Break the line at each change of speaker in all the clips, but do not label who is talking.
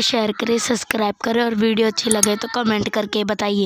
Share करें, subscribe करें और वीडियो अच्छी लगे तो कमेंट करके बताइए।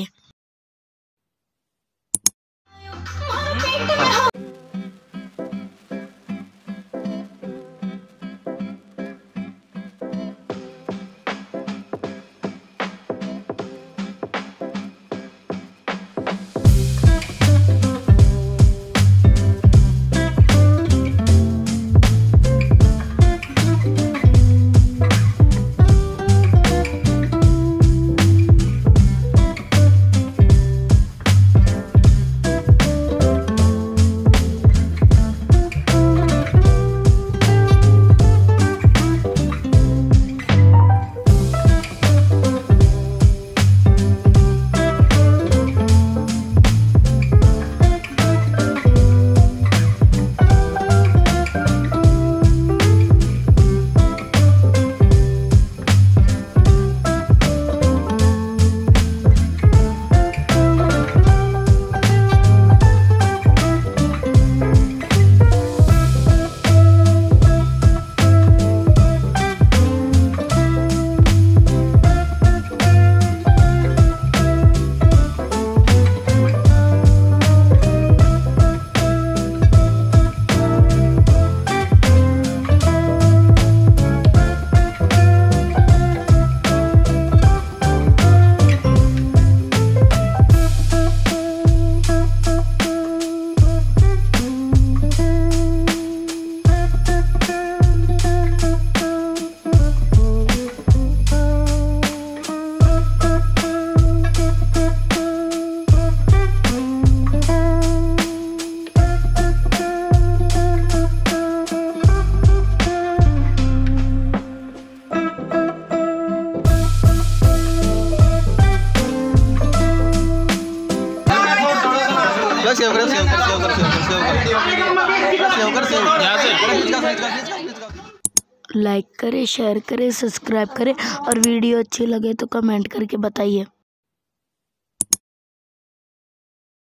लाइक करें, शेयर करें, सब्सक्राइब करें और वीडियो अच्छी लगे तो कमेंट करके बताइए।